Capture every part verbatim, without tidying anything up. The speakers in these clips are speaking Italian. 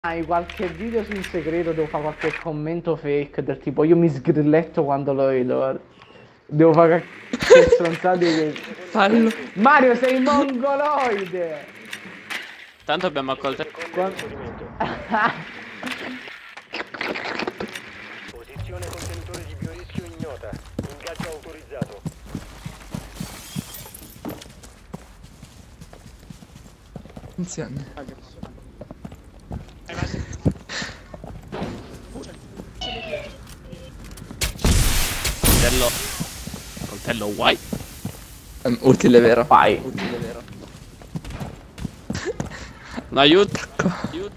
Hai qualche video sul segreto, devo fare qualche commento fake del tipo io mi sgrilletto quando lo vedo. Devo fare che stronzate che... Fallo. Mario, sei mongoloide! Tanto abbiamo accolto. Quando... Posizione contenitore di biorischio ignota. Ingaggio autorizzato. Insieme. Coltello. Coltello white. Um, utile vero. Vai. Utile vero. No, aiuto. Aiuto.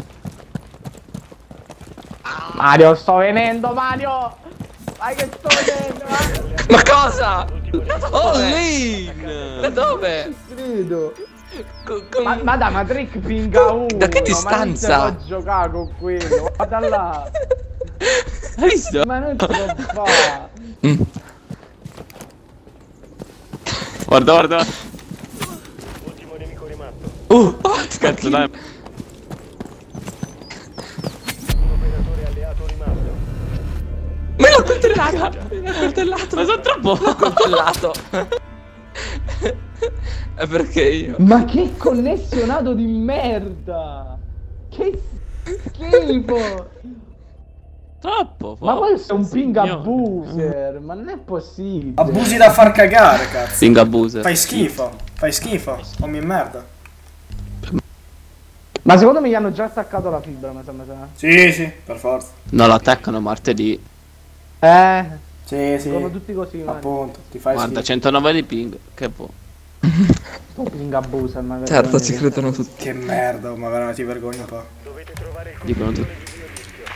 Mario, sto venendo, Mario! Vai che sto venendo, Mario! Ma cosa? Oh, Dove? Lane! Da dove? Credo. Con, con... Ma, ma dai, ma Trick pinga uno! Da che Ma distanza? non si può giocare con quello, guarda là! Hai visto? Ma non si può fare! Mm. Guarda, guarda. Ultimo nemico rimasto. Uh, oh, Cazzo, dai. Un operatore alleato rimasto. Me l'ho coltellato! Me l'ho coltellato! Ma sono troppo. L'ho coltellato! È perché io? Ma che connessionato di merda! Che schifo! Troppo. Ma questo è un ping signore. abuser, ma non è possibile! Abusi da far cagare, cazzo. Ping abuser. Fai schifo, fai schifo. Hommi merda. Ma secondo me gli hanno già attaccato la fibra, mi sembra. Sì, sì, per forza. No, lo attaccano martedì. Eh, Sì, sì. sono tutti così, Mario. Appunto, ti fai Guarda, schifo. centonove di ping. Che può. Un ping abuser, ma Certo, ci credono tutti. Che merda, oh, ma veramente ti vergogno un po'. Dovete trovare il Dicono contenitore tutti. di biorischio.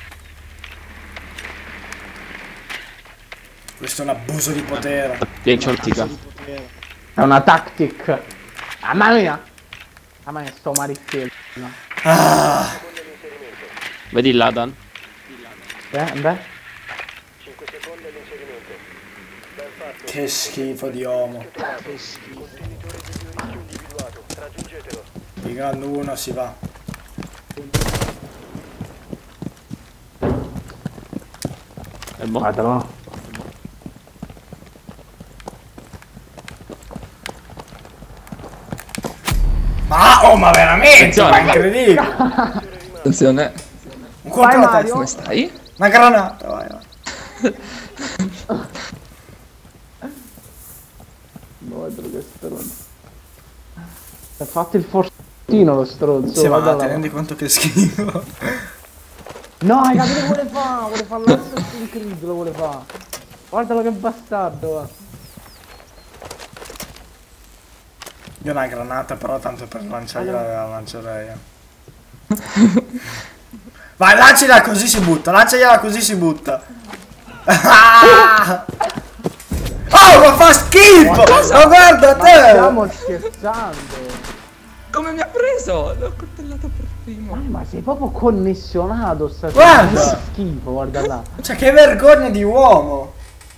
Questo è un abuso di potere. Vieni, ciortica. È una tactic. Mamma mia! Mamma mia, sto maricchiello. Ah, Secondo all'inserimento. Vedi l'Adan? Beh, beh. cinque secondi all'inserimento. Ben fatto. che schifo di uomo. Contenitore di biorischio individuato. Raggiungetelo. Pigando uno si va. È buono. Guardalo. Ma, oh, ma veramente, Attenzione. ma incredibile. Attenzione. Un colpo Vai, alla Mario. testa. Come stai? Una granata, vai, vai. Guarda che stronzo. Ha fatto il fortino lo stronzo. Sì, ma guarda ti là. rendi conto che schifo? No, hai capito che vuole fare? Vuole fare l'Assassin's Creed, lo vuole fare. Guardalo che bastardo, va. Io una granata, però tanto per lanciarla la lancerei. eh. Vai, lanciala così si butta, lanciala così si butta. Ah! Oh, ma fa schifo! Ma guarda Ma te! stiamo scherzando. Come mi ha preso? L'ho coltellato per primo. Ma, ma sei proprio connessionato stasera. Guarda! Che schifo, guarda là. Cioè, che vergogna di uomo!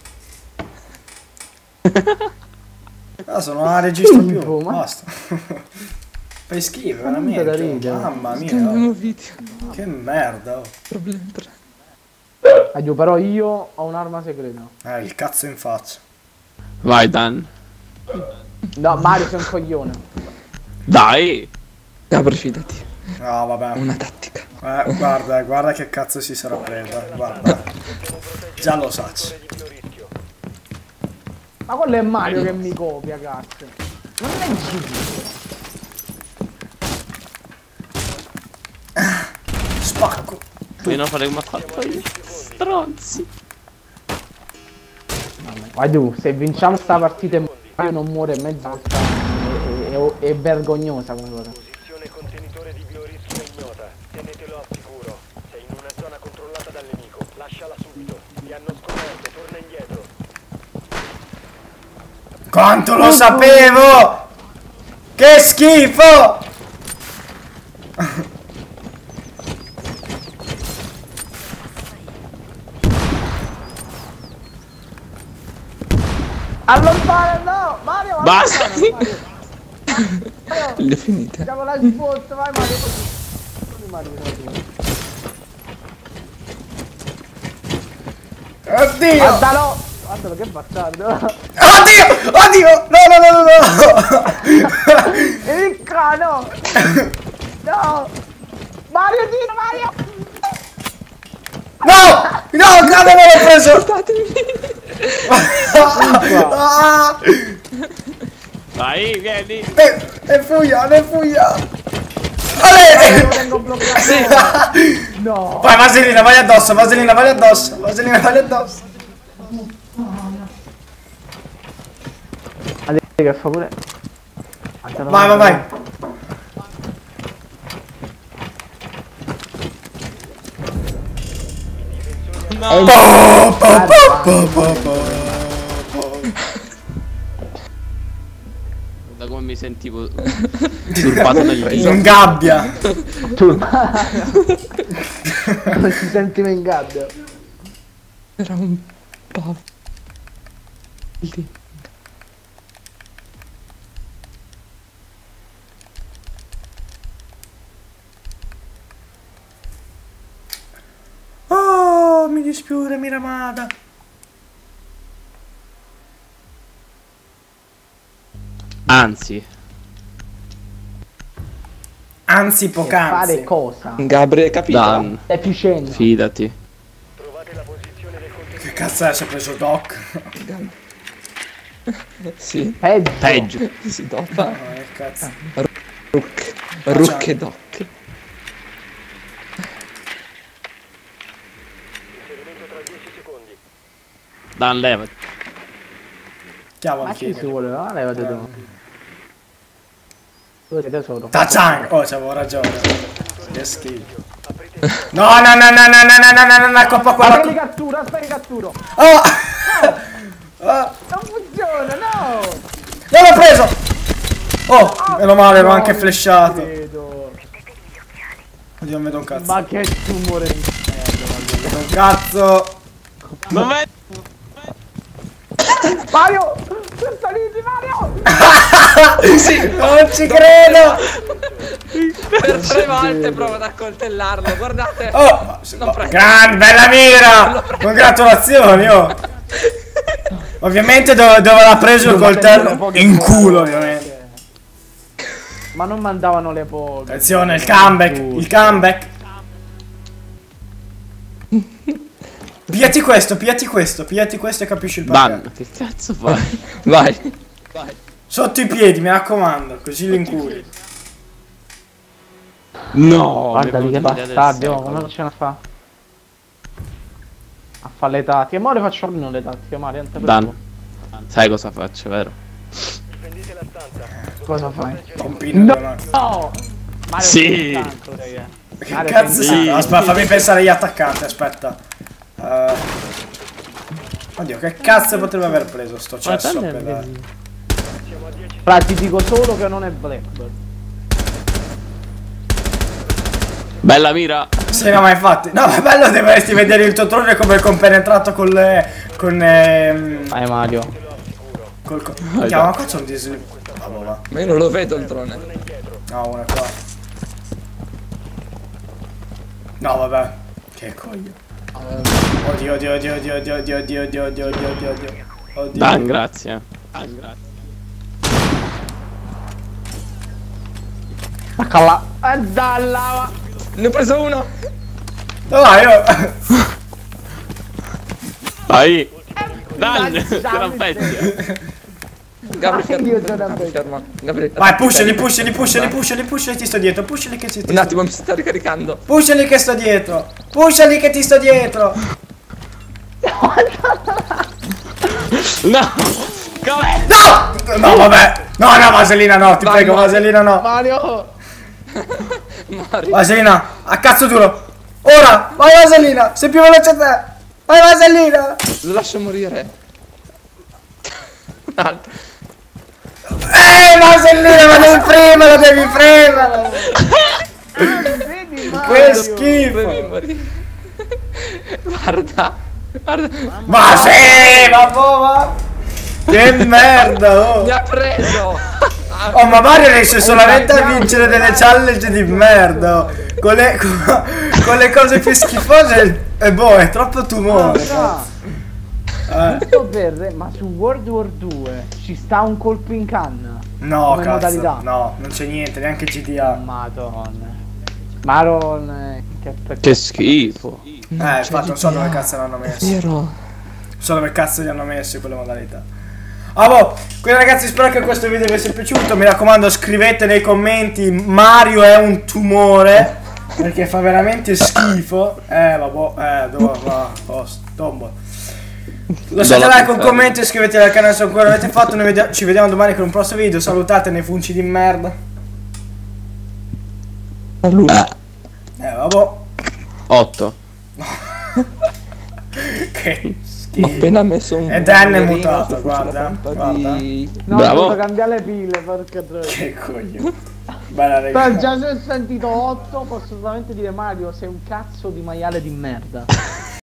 Adesso non la registro più, Schifo, ma- basta. Fai schifo, Ma non da veramente. ridere. Mamma mia, Cambiamo oh. video. Che merda. Oh. Problemi per... Addio, però io ho un'arma segreta. Eh, il cazzo in faccia. Vai, Dan. No, Mario sei un coglione. Dai. Gabri, fidati. No, vabbè. Una tattica. Eh, guarda, guarda che cazzo si sarà presa. Guarda. Già lo sa. Di biorischio. Ma quello è Mario che mi copia, cazzo. Ma non è giusto. Spacco. Io non farei come ha fatto io. Stronzi. Vai tu, se vinciamo sta partita e Mario non muore in mezzo al campo, è, è, è vergognosa come cosa. Posizione contenitore di biorischio ignota. Tenetelo al sicuro. Sei in una zona controllata dal nemico. Lasciala subito. Ti hanno scoperto. Torna indietro. Quanto lo sapevo! Che schifo! Allontana, no! Mario! Basta. allontana, Mario. Mario, Le finite. siamo la spot, vai Mario! Mario, Mario. Oddio! Guardalo! Guardalo che bastardo! Oddio! Oddio! No, no, no, no, no! Il cano! No! Mario, tiro, Mario! No! No, cavolo, l'ho preso! Ah! Vai, vieni. E, e fuia, e fuia! Ale! Lo tengo bloccato! No! Vai, vaselina, vai addosso, vaselina, vai addosso, vaselina, vai addosso. Adesso che fa pure. Vai, vai, vai. No! Po, po, po, po, po, po. Da come mi sentivo turbato nel viso. In gabbia. Tu non si sentiva in gabbia. Era un po'. Lì. Oh, mi dispiace, Miramada. Anzi, Anzi, Fare poc'anzi. cosa? Gabriele, capito? Dan, Efficiente. fidati. Trovate la posizione del contenitore. Che cazzo è? Si è preso Doc? Sì, Peggio. Peggio. si dopa. No, che cazzo. Rook. Rook e Doc. Inserimento tra dieci secondi. Dan, levati. Chiamo Ma ci si anche. vuole, no? Levate tu. Tu sei tesoro. Tacciang! Oh, c'avevo ragione. Che schifo. No, no, no, no, no, no, no, no, no, no, coppa quella. Aspetta cattura, aspetta catturo. Oh! Oh, Non funziona, no! non l'ho preso! Oh, meno male, l'ho anche flashato. Vedo. Oddio, non vedo un cazzo. Ma che tumore di merda, Vedo un cazzo. Dov'è? Mario! Sono saliti, Mario! Non ci credo! Per tre volte provo ad accoltellarlo, guardate. Oh! Non prendo. Grande, bella mira! Congratulazioni, oh! Ovviamente dove, dove l'ha preso il coltello? In culo, ovviamente. Ma non mandavano le poche. Attenzione, il comeback, il comeback. Pigliati questo, pigliati questo, pigliati questo e capisci il perché. Dan, che cazzo fai? Vai. Sotto i piedi, mi raccomando, così li inculi. No, Guarda lì che mi è venuta l'idea bastardi, del oh, secolo. come ce la fa? A fare le tattiche. E mo le faccio almeno le tattiche, Mario. non te Dan, preoccupare. sai cosa faccio, vero? Difendete la stanza. Cosa fai? Pompino, No! no. No! Mario, Sì. sei stanco, raga. Che Mario, cazzo sei sì. stanco. Aspetta, fammi pensare agli attaccanti, aspetta. Uh, oddio, che cazzo potrebbe aver preso sto Ma cesso? tanto è per- bellissimo. Fra, ti dico solo che non è Blackbird. Bella mira. Sì, no, ma infatti. No, ma bello dovresti vedere il tuo trono come è compenetrato con le. con. Ehm, Vai Mario. col. co- Minchia, ma qua c'è un dis. Vabbè, va. Ma io non lo vedo il drone. No, una qua. No, vabbè. Che coglio. Oddio, oddio, oddio, oddio, oddio, oddio, oddio, oddio, oddio, oddio, oddio, oddio. Oddio. Dan, grazie. Dan, grazie. Ma calla. E dalla. Ne ho preso uno. No, io. Vai. Dan, Dai, te la pezzi. Gabriele, Io ferma. sono un ferma. Gabriele. Vai, pushali, pushali, pushali, pushali, pushali, ti sto dietro, pushali che ti sto Un attimo, mi sto ricaricando. Pushali che sto dietro. Pushali che ti sto dietro. No. Come? No! No, vabbè. No, no, vaselina no, ti Vai, prego, Mario. vaselina no. Mario. Mario. Vaselina, a cazzo duro. Ora, vai vaselina, sei più veloce te. Vai vaselina. Lo lascio morire. Un altro. Eh, vaselina, ma devi premere, devi premere. Vedi Che Mario. Devi schifo. morire. Guarda. Guarda. Ma sì, ma boh, ma. Che merda, oh. Mi ha preso. Oh, ma Mario riesce solamente a vincere delle challenge di merda. Oh. con, le, con, con le cose più schifose e boh, è troppo tumore. Ah, Eh. tutto per, ma su World War due ci sta un colpo in canna? No, Come cazzo, modalità? no, non c'è niente, neanche G T A. Madonna. Maron, che, Che schifo. Eh, infatti non so dove cazzo l'hanno messo. Non Vero. so dove cazzo li hanno messi quelle modalità. Ah boh, quindi ragazzi spero che questo video vi sia piaciuto. Mi raccomando, scrivete nei commenti Mario è un tumore, perché fa veramente schifo. Eh vabbè, eh dove va? Posto, tombo. Lasciate Dalla like, un puttana. commento, iscrivetevi al canale se ancora non l'avete fatto. Noi vediamo- ci vediamo domani con un prossimo video. Salutate nei funci di merda. Saluto. Eh vabbè. otto. Che Ho schifo. appena messo un E Dan è numerino mutato, su- guarda, sulla pompa guarda. di- no, Bravo. devo cambiare le pile, porca troia. Che coglione. Bella Però raga. già se ho sentito otto, posso solamente dire Mario, sei un cazzo di maiale di merda.